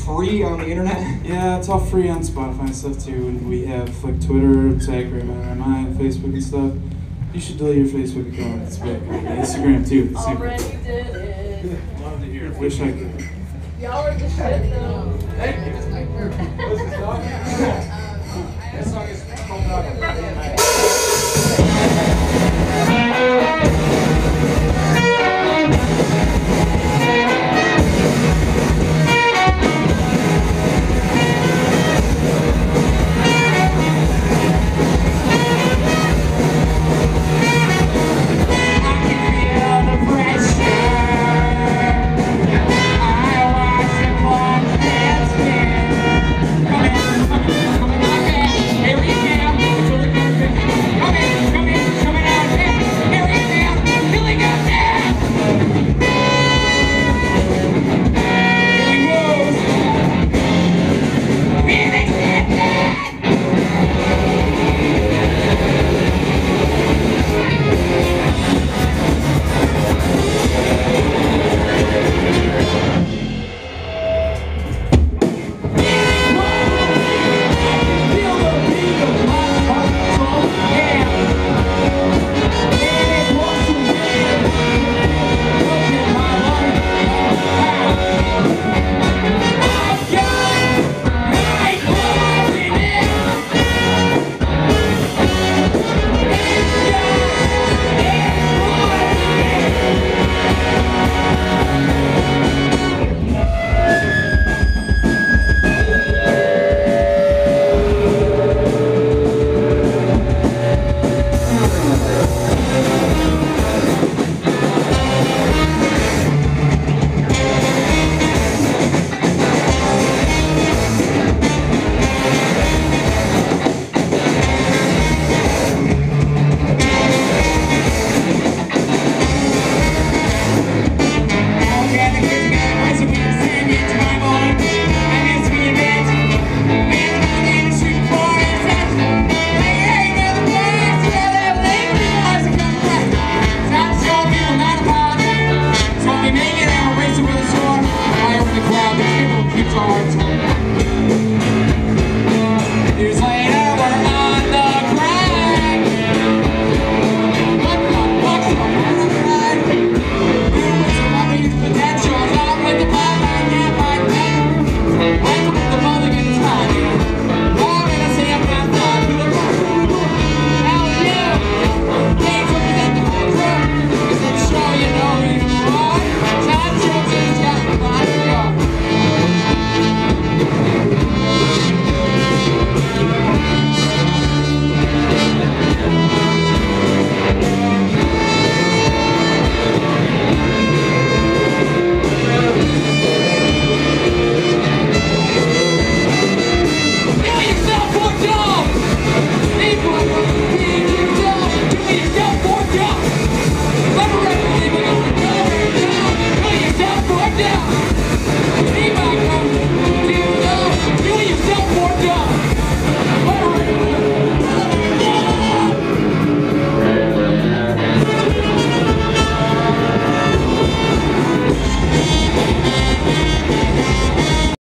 free on the internet? Yeah, it's all free on Spotify and stuff too. And we have like Twitter, Instagram, and Facebook and stuff. You should delete your Facebook account. It's big. Instagram too. Already did it. Love to hear. Wish I could. Y'all are the shit though. Thank you. What's this song? That song is called Fire in the crowd, the people keeps our hearts.